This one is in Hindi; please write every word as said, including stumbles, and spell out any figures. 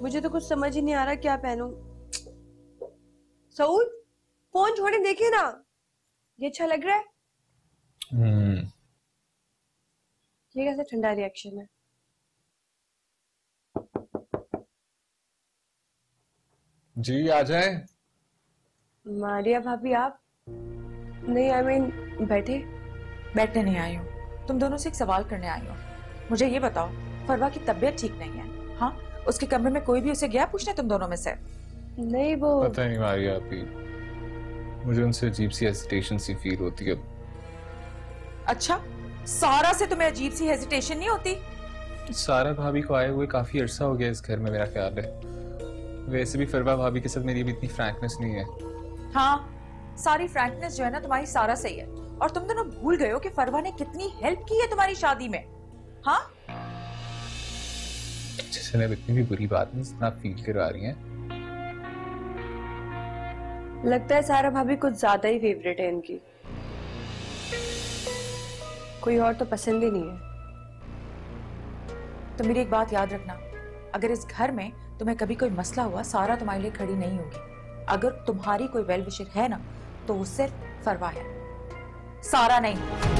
मुझे तो कुछ समझ ही नहीं आ रहा क्या पहनूं। सऊद, फोन छोड़े देखिए ना, ये अच्छा लग रहा है। हम्म। ये कैसा ठंडा रिएक्शन है। जी आ जाए। मारिया भाभी आप? नहीं, आई मीन बैठे। बैठने नहीं आई हूँ, तुम दोनों से एक सवाल करने आई हूँ। मुझे ये बताओ, फरवा की तबीयत ठीक नहीं है? हाँ, उसके कमरे में कोई भी उसे गया पूछने तुम दोनों में से? नहीं वो पता नहीं मारिया आपी, मुझे उनसे अजीब सी हेजिटेशन सी फील होती है। अच्छा, सारा से तुम्हें अजीब सी हेजिटेशन नहीं होती? सारा भाभी को आए हुए काफी अरसा हो गया इस घर में, मेरा ख्याल है। वैसे भी फरवा भाभी के साथ मेरी भी इतनी फ्रैंकनेस नहीं है। हाँ, सारी फ्रैंकनेस जो है ना तुम्हारी सारा सही है, और तुम दोनों भूल गए हो कि फरवा ने कितनी हेल्प की है तुम्हारी शादी में। हाँ, जैसे मैं इतनी भी बुरी बात नहीं जितना आप फील करवा रही हैं। लगता है सारा भाभी कुछ ज्यादा ही फेवरेट है इनकी, कोई और तो पसंद ही नहीं है। तो मेरी एक बात याद रखना, अगर इस घर में तुम्हें कभी कोई मसला हुआ, सारा तुम्हारे लिए खड़ी नहीं होगी। अगर तुम्हारी कोई वेल विशर है ना, तो वो सिर्फ फरवा है, सारा नहीं।